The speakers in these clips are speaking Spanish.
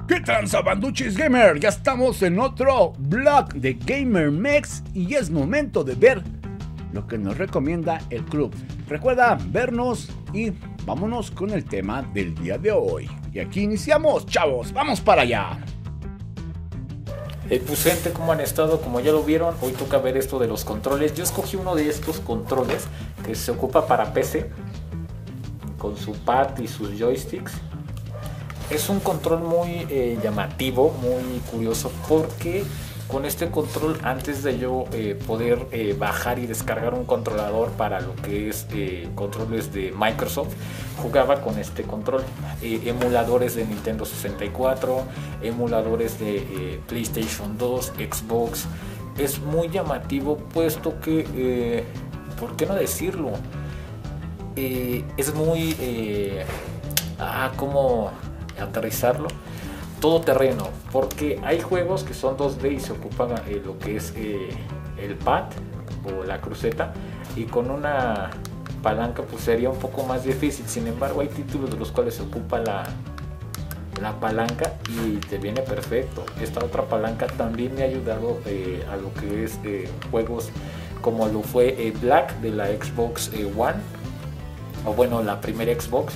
¿Qué tranza, banduchis gamer? Ya estamos en otro vlog de Gamer Mex y es momento de ver lo que nos recomienda el club. Recuerda vernos y vámonos con el tema del día de hoy. Y aquí iniciamos, chavos, vamos para allá. Pues gente, ¿cómo han estado? Como ya lo vieron, hoy toca ver esto de los controles. Yo escogí uno de estos controles que se ocupa para PC, con su pad y sus joysticks. Es un control muy llamativo, muy curioso, porque con este control, antes de yo poder bajar y descargar un controlador para lo que es controles de Microsoft, jugaba con este control. Emuladores de Nintendo 64, emuladores de PlayStation 2, Xbox. Es muy llamativo, puesto que, ¿por qué no decirlo? Es muy... ¿cómo aterrizarlo? Todo terreno, porque hay juegos que son 2D y se ocupan lo que es el pad o la cruceta, y con una palanca pues sería un poco más difícil. Sin embargo, hay títulos de los cuales se ocupa la palanca y te viene perfecto. Esta otra palanca también me ha ayudado a lo que es juegos como lo fue Black de la Xbox One, o bueno, la primera Xbox.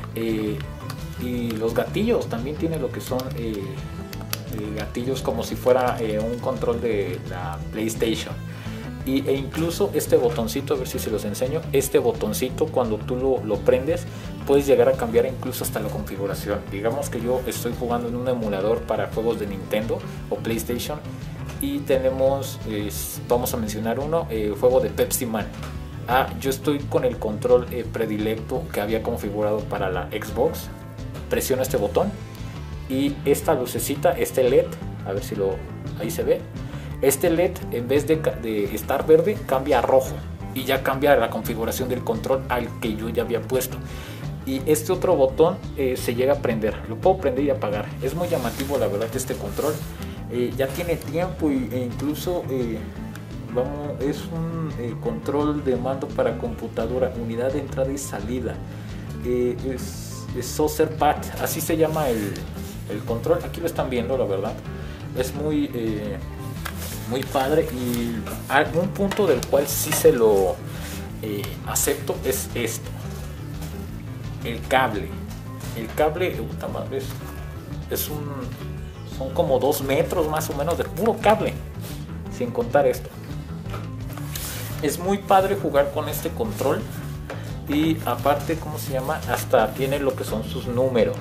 Y los gatillos también tiene lo que son gatillos como si fuera un control de la PlayStation. E incluso este botoncito, a ver si se los enseño, este botoncito cuando tú lo prendes puedes llegar a cambiar incluso hasta la configuración. Digamos que yo estoy jugando en un emulador para juegos de Nintendo o PlayStation y tenemos, vamos a mencionar uno, juego de Pepsi Man. Yo estoy con el control predilecto que había configurado para la Xbox. Presiono este botón y esta lucecita, este LED, a ver si ahí se ve, este LED en vez de estar verde cambia a rojo y ya cambia la configuración del control al que yo ya había puesto. Y este otro botón se llega a prender, lo puedo prender y apagar. Es muy llamativo, la verdad, este control. Ya tiene tiempo e incluso es un control de mando para computadora, unidad de entrada y salida. Es Saucer Pad, así se llama el control. Aquí lo están viendo, la verdad. Es muy padre, y algún punto del cual sí se lo acepto es esto: el cable. Puta madre, son como 2 metros más o menos de puro cable, sin contar esto. Es muy padre jugar con este control. Y aparte, ¿cómo se llama? Hasta tiene lo que son sus números.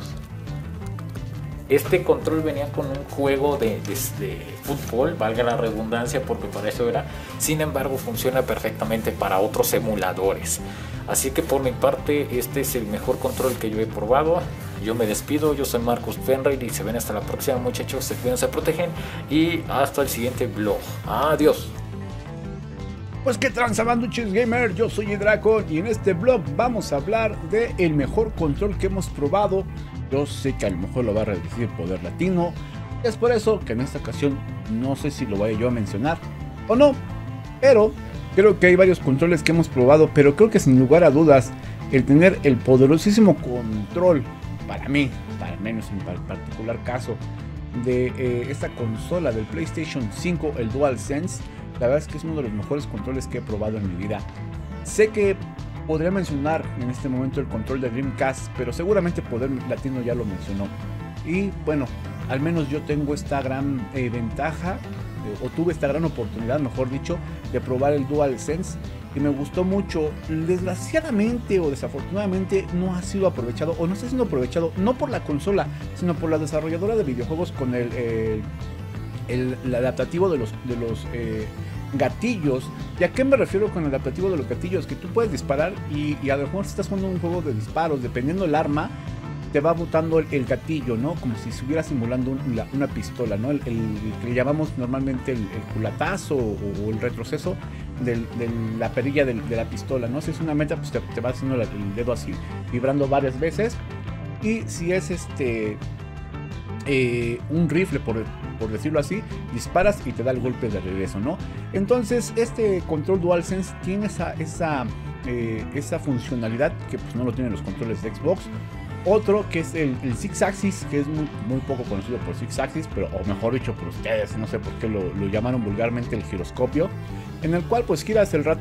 Este control venía con un juego de fútbol, valga la redundancia, porque para eso era. Sin embargo, funciona perfectamente para otros emuladores. Así que por mi parte, este es el mejor control que yo he probado. Yo me despido, yo soy Marcus Fenrir y se ven hasta la próxima, muchachos. Se cuidan, se protegen y hasta el siguiente vlog. Adiós. Pues qué tranza, banduchis gamer, yo soy Draco y en este vlog vamos a hablar de el mejor control que hemos probado. Yo sé que a lo mejor lo va a reducir Poder Latino, es por eso que en esta ocasión no sé si lo vaya yo a mencionar o no, pero creo que hay varios controles que hemos probado, pero creo que sin lugar a dudas el tener el poderosísimo control, para mí, al menos en particular caso, de esta consola del PlayStation 5, el DualSense, la verdad es que es uno de los mejores controles que he probado en mi vida. Sé que podría mencionar en este momento el control de Dreamcast, pero seguramente Poder Latino ya lo mencionó. Y bueno, al menos yo tengo esta gran ventaja, o tuve esta gran oportunidad, mejor dicho, de probar el DualSense. Y me gustó mucho. Desgraciadamente o desafortunadamente no ha sido aprovechado, o no está siendo aprovechado, no por la consola, sino por la desarrolladora de videojuegos con el adaptativo de los gatillos. ¿Y a qué me refiero con el adaptativo de los gatillos? Que tú puedes disparar y a lo mejor si estás jugando un juego de disparos, dependiendo del arma, te va botando el gatillo, ¿no? Como si estuviera simulando una pistola, ¿no? El que le llamamos normalmente el culatazo o el retroceso de la perilla de la pistola, ¿no? Si es una meta, pues te va haciendo el dedo así, vibrando varias veces. Y si es un rifle, por decirlo así, disparas y te da el golpe de regreso, ¿no? Entonces este control DualSense tiene esa funcionalidad que pues no lo tienen los controles de Xbox. otro que es el Six Axis, que es muy poco conocido por Six Axis, pero o mejor dicho por ustedes, no sé por qué lo llamaron vulgarmente el giroscopio, en el cual pues giras el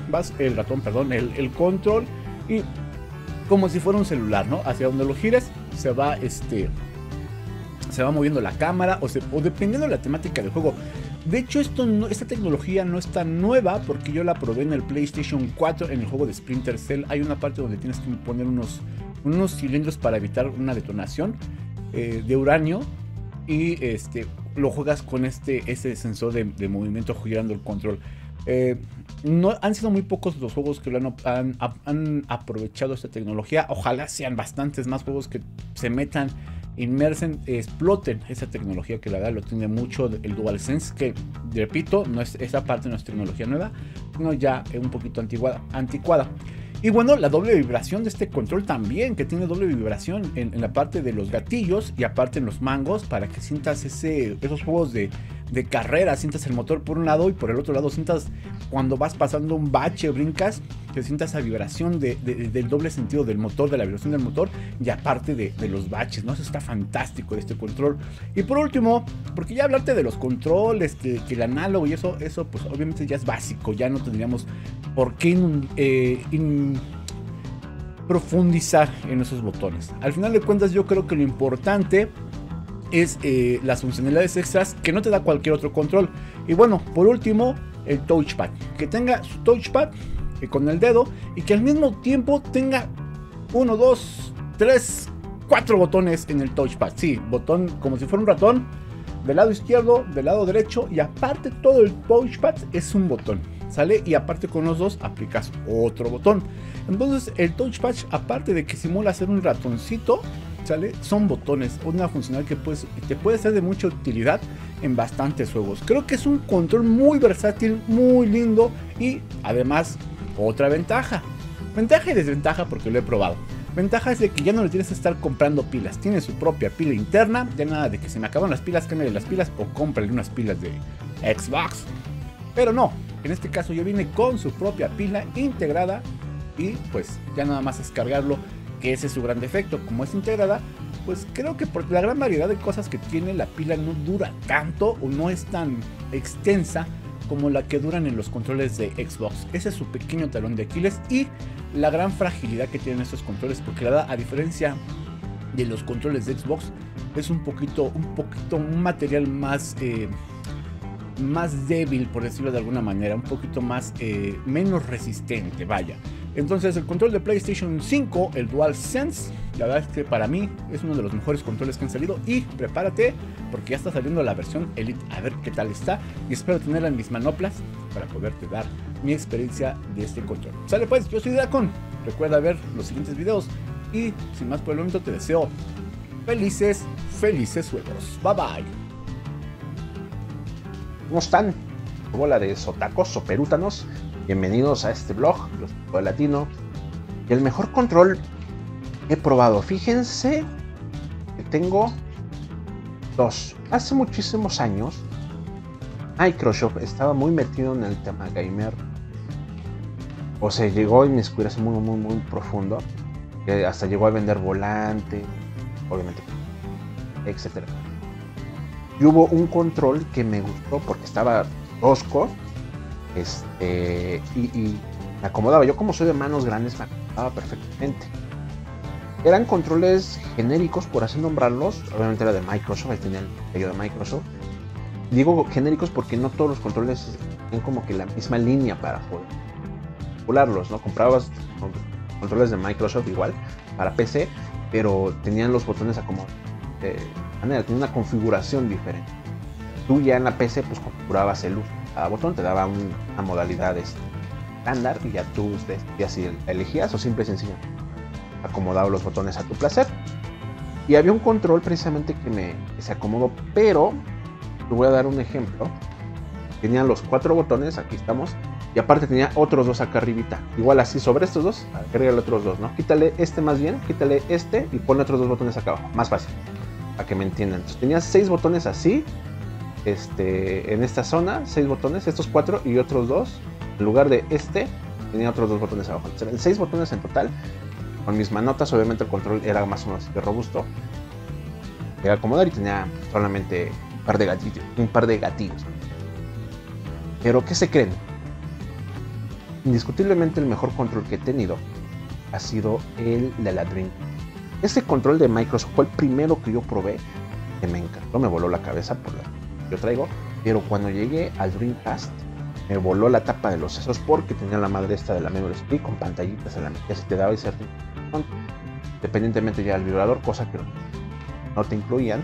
control, y como si fuera un celular, ¿no? Hacia donde lo gires se va moviendo la cámara o dependiendo de la temática del juego. De hecho, esta tecnología no es tan nueva, porque yo la probé en el PlayStation 4 en el juego de Splinter Cell. Hay una parte donde tienes que poner unos cilindros para evitar una detonación de uranio, y lo juegas con ese sensor de movimiento girando el control. No, han sido muy pocos los juegos que han aprovechado esta tecnología. Ojalá sean bastantes más juegos que se metan, inmersen, exploten esa tecnología, que la verdad lo tiene mucho el DualSense, que repito, esa parte no es tecnología nueva, sino ya un poquito anticuada. Y bueno, la doble vibración de este control también, que tiene doble vibración en la parte de los gatillos y aparte en los mangos, para que sientas esos juegos de carrera, sientas el motor por un lado y por el otro lado sientas cuando vas pasando un bache, brincas, que sientas esa vibración del doble sentido del motor, de la vibración del motor, y aparte de los baches, ¿no? Eso está fantástico de este control. Y por último, porque ya hablarte de los controles, que el análogo y eso pues obviamente ya es básico, ya no tendríamos por qué profundizar en esos botones. Al final de cuentas, yo creo que lo importante es las funcionalidades extras que no te da cualquier otro control. Y bueno, por último, el touchpad, que tenga su touchpad con el dedo, y que al mismo tiempo tenga 1, 2, 3, 4 botones en el touchpad. Sí, botón como si fuera un ratón, del lado izquierdo, del lado derecho, y aparte todo el touchpad es un botón, ¿sale? Y aparte con los dos aplicas otro botón. Entonces el touchpad, aparte de que simula ser un ratoncito, ¿sale? Son botones, una funcionalidad que te puede ser de mucha utilidad en bastantes juegos. Creo que es un control muy versátil, muy lindo, y además otra ventaja y desventaja, porque lo he probado. Ventaja es de que ya no le tienes que estar comprando pilas, tiene su propia pila interna, ya nada de que se me acaban las pilas, cámbiale las pilas o cómprale unas pilas de Xbox. Pero no, en este caso ya viene con su propia pila integrada, y pues ya nada más es cargarlo, que ese es su gran defecto. Como es integrada, pues creo que por la gran variedad de cosas que tiene, la pila no dura tanto o no es tan extensa como la que duran en los controles de Xbox. Ese es su pequeño talón de Aquiles y la gran fragilidad que tienen estos controles, porque la verdad, a diferencia de los controles de Xbox, es un material más débil, por decirlo de alguna manera, un poquito más menos resistente, vaya. Entonces el control de PlayStation 5, el DualSense, la verdad es que para mí es uno de los mejores controles que han salido, y prepárate porque ya está saliendo la versión Elite, a ver qué tal está, y espero tenerla en mis manoplas para poderte dar mi experiencia de este control. Sale pues, yo soy Dracon, recuerda ver los siguientes videos, y sin más por el momento te deseo felices juegos. Bye bye. ¿Cómo están? Bola de sotacos, soperútanos. Bienvenidos a este blog, Los Tipos Latino. Y el mejor control que he probado. Fíjense que tengo dos. Hace muchísimos años, Microsoft estaba muy metido en el tema gamer. O sea, llegó en mi escuela muy profundo. Que hasta llegó a vender volante, obviamente, etcétera. Y hubo un control que me gustó porque estaba tosco. Y me acomodaba. Yo, como soy de manos grandes, me acomodaba perfectamente. Eran controles genéricos, por así nombrarlos. Obviamente era de Microsoft, ahí tenía el sello de Microsoft. Digo genéricos porque no todos los controles tienen como que la misma línea para poder manipularlos, ¿no? Comprabas controles de Microsoft igual para PC, pero tenían los botones acomodados de manera, tenía una configuración diferente. Tú ya en la PC pues configurabas el uso. Cada botón te daba una modalidad estándar, y ya tú decidías si elegías o simple y sencillo acomodaba los botones a tu placer. Y había un control precisamente que se acomodó, pero te voy a dar un ejemplo. Tenía los 4 botones, aquí estamos, y aparte tenía otros 2 acá arribita. Igual así, sobre estos 2, agrégale otros 2, ¿no? Quítale este más bien, quítale este y ponle otros 2 botones acá abajo, más fácil, para que me entiendan. Entonces tenía 6 botones así. En esta zona, 6 botones, estos 4 y otros 2. En lugar de tenía otros 2 botones abajo. Eran 6 botones en total. con mis manotas. Obviamente el control era más o menos robusto, era acomodar y tenía solamente un par de gatillos. Pero ¿qué se creen? Indiscutiblemente el mejor control que he tenido ha sido el de la Dreamcast. Este control de Microsoft fue el primero que yo probé, que me encantó, me voló la cabeza por la que yo traigo. Pero cuando llegué al Dreamcast me voló la tapa de los sesos, porque tenía la madre esta de la memory stick con pantallitas en la que se te daba ese independientemente ya del vibrador, cosa que no te incluían.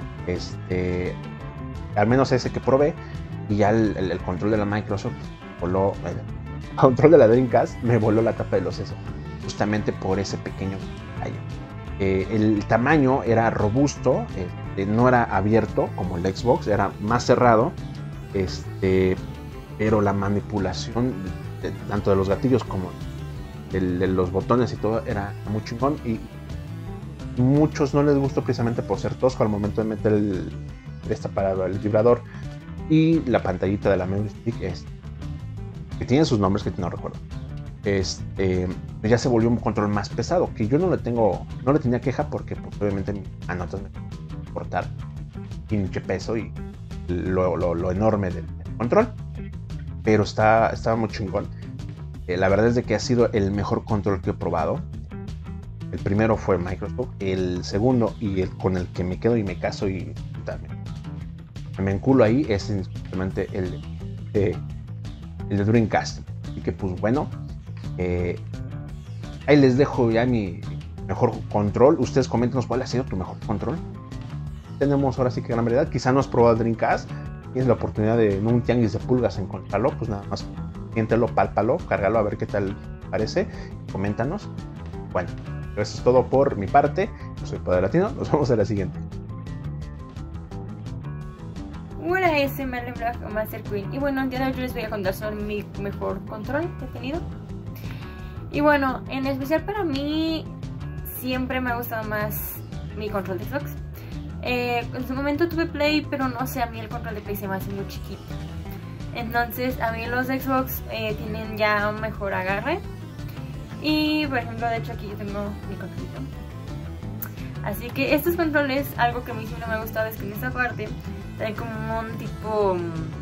Al menos ese que probé. Y ya el control de la Microsoft voló, el control de la Dreamcast me voló la tapa de los sesos, justamente por ese pequeño detalle. El tamaño era robusto, no era abierto como el Xbox, era más cerrado, pero la manipulación tanto de los gatillos como de los botones y todo era muy chingón, y muchos no les gustó precisamente por ser tosco al momento de meter el vibrador. Y la pantallita de la memory stick, que tiene sus nombres que no recuerdo, ya se volvió un control más pesado, que yo no le tenía queja, porque pues, obviamente mis manotas me importar pinche peso y lo enorme del control, pero estaba muy chingón. La verdad es de que ha sido el mejor control que he probado. El primero fue Microsoft, el segundo y el con el que me quedo y me caso y también me enculo ahí es simplemente el de Dreamcast. Así que pues bueno, ahí les dejo ya mi mejor control. Ustedes coméntenos cuál ha sido tu mejor control. Tenemos ahora sí que gran variedad. Quizá no has probado el Dreamcast, tienes la oportunidad de en un tianguis de pulgas encontrarlo, pues nada más siéntelo, pálpalo, cárgalo a ver qué tal parece, coméntanos. Bueno, eso es todo por mi parte. Yo soy Poder Latino, nos vemos en la siguiente. Hola, ese me Blog o Master Queen. Y bueno, yo les voy a contar sobre mi mejor control que he tenido. Y bueno, en especial para mí siempre me ha gustado más mi control de Xbox. En su momento tuve Play, pero no sé, a mí el control de Play se me hace muy chiquito. Entonces a mí los de Xbox tienen ya un mejor agarre. Y por ejemplo, de hecho aquí yo tengo mi controlito. Así que estos controles, algo que a mí siempre me ha gustado es que en esta parte trae como un tipo,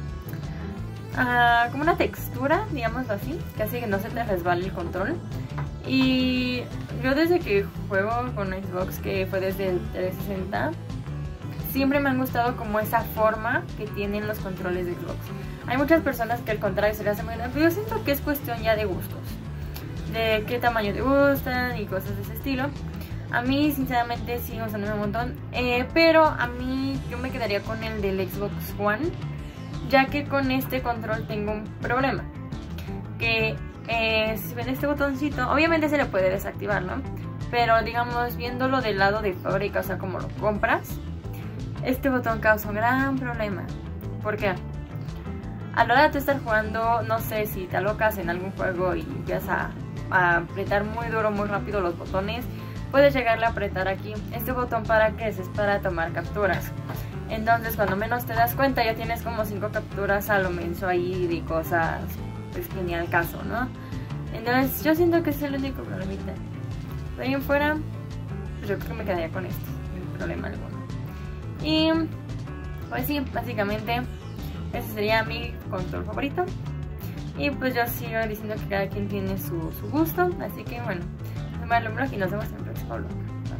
como una textura, digámoslo así, que hace que no se te resbale el control. Y yo desde que juego con Xbox, que fue desde el 360, siempre me han gustado como esa forma que tienen los controles de Xbox. Hay muchas personas que al contrario se les hace muy grande, pero yo siento que es cuestión ya de gustos, de qué tamaño te gustan y cosas de ese estilo. A mí sinceramente sigue gustándome un montón, pero a mí yo me quedaría con el del Xbox One, ya que con este control tengo un problema, que si ven este botoncito, obviamente se le puede desactivar, ¿no? Pero digamos, viéndolo del lado de fábrica, o sea, como lo compras, este botón causa un gran problema. ¿Por qué? A la hora de tú estar jugando, no sé, si te alocas en algún juego y empiezas a apretar muy duro, muy rápido los botones, puedes llegarle a apretar aquí. Este botón, ¿para qué es? Es para tomar capturas. Entonces cuando menos te das cuenta ya tienes como 5 capturas a lo menso ahí de cosas pues que ni al caso, ¿no? Entonces yo siento que ese es el único problemita. De ahí en fuera, pues yo creo que me quedaría con este, sin problema alguno. Y pues sí, básicamente ese sería mi control favorito. Y pues yo sigo diciendo que cada quien tiene su gusto. Así que bueno, soy Marlon Blog y nos vemos en el próximo blog.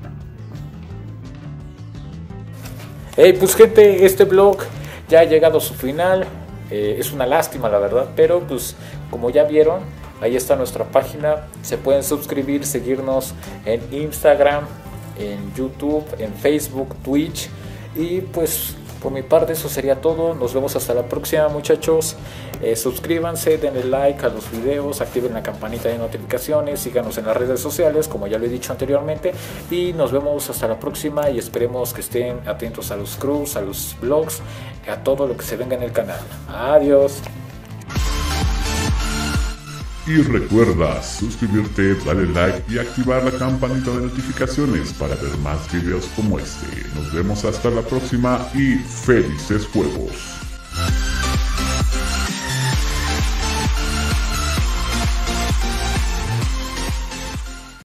Hey, pues gente, este blog ya ha llegado a su final. Es una lástima la verdad, pero pues como ya vieron, ahí está nuestra página. Se pueden suscribir, seguirnos en Instagram, en YouTube, en Facebook, Twitch. Y pues por mi parte eso sería todo. Nos vemos hasta la próxima, muchachos. Suscríbanse, denle like a los videos, activen la campanita de notificaciones, síganos en las redes sociales como ya lo he dicho anteriormente. Y nos vemos hasta la próxima y esperemos que estén atentos a los crews, a los vlogs, a todo lo que se venga en el canal. Adiós. Y recuerda suscribirte, darle like y activar la campanita de notificaciones para ver más videos como este. Nos vemos hasta la próxima y felices juegos.